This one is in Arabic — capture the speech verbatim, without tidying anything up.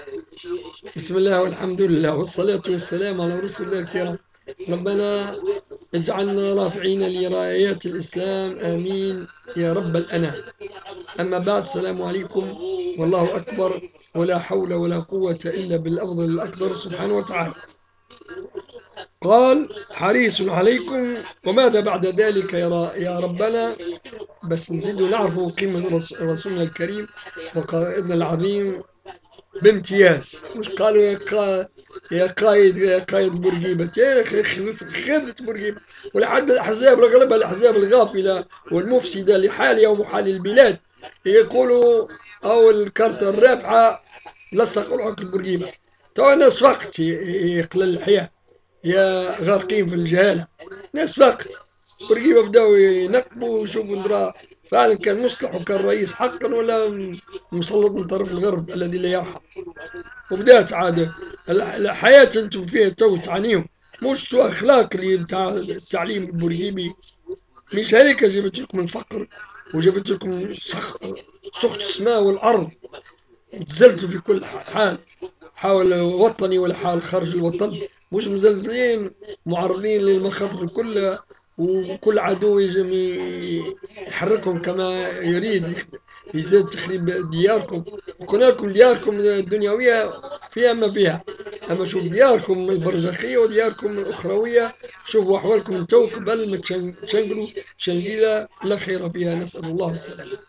بسم الله والحمد لله والصلاة والسلام على رسول الله الكرام. ربنا اجعلنا رافعين لرايات الإسلام، آمين يا رب الأنام. أما بعد، السلام عليكم والله أكبر، ولا حول ولا قوة إلا بالأفضل الأقدر سبحانه وتعالى. قال: حريص عليكم، وماذا بعد ذلك يا ربنا؟ بس نزيد نعرف قيمة رسولنا الكريم وقائدنا العظيم بامتياز. مش قالوا يا قا... يا قايد يا قايد بورقيبة، يا اخي خذت خذت بورقيبة. ولحد الأحزاب الأغلب الأحزاب الغافلة والمفسدة لحالها ومحال البلاد يقولوا أو الكارتة الرابحة لصقوا العقل بورقيبة. توا ناس وقت يقلل الحياة، يا غارقين في الجهالة. ناس وقت بورقيبة بداوا ينقبوا ويشوفوا درا فعلا كان مصلح وكان رئيس حقا ولا مسلط من طرف الغرب الذي لا يرحم. وبدات عاد الحياة انتم فيها تو تعانيهم، مش سوء اخلاق اللي بتاع التعليم البورقيبي. مش هذيك جابت لكم الفقر وجابت لكم سخ... سخط السماء والارض، وتزلتوا في كل حال، حول وطني ولا حال خارج الوطن. مش مزلزلين معرضين للمخاطر كلها، وكل عدو يجم يحركهم كما يريد، يزيد تخريب دياركم. وقلنا لكم دياركم الدنيوية فيها ما فيها، أما شوف دياركم البرزخية ودياركم الأخروية، شوفوا أحوالكم تو قبل ما تشنقلوا شنقيلة لا خير فيها، نسأل الله السلامة.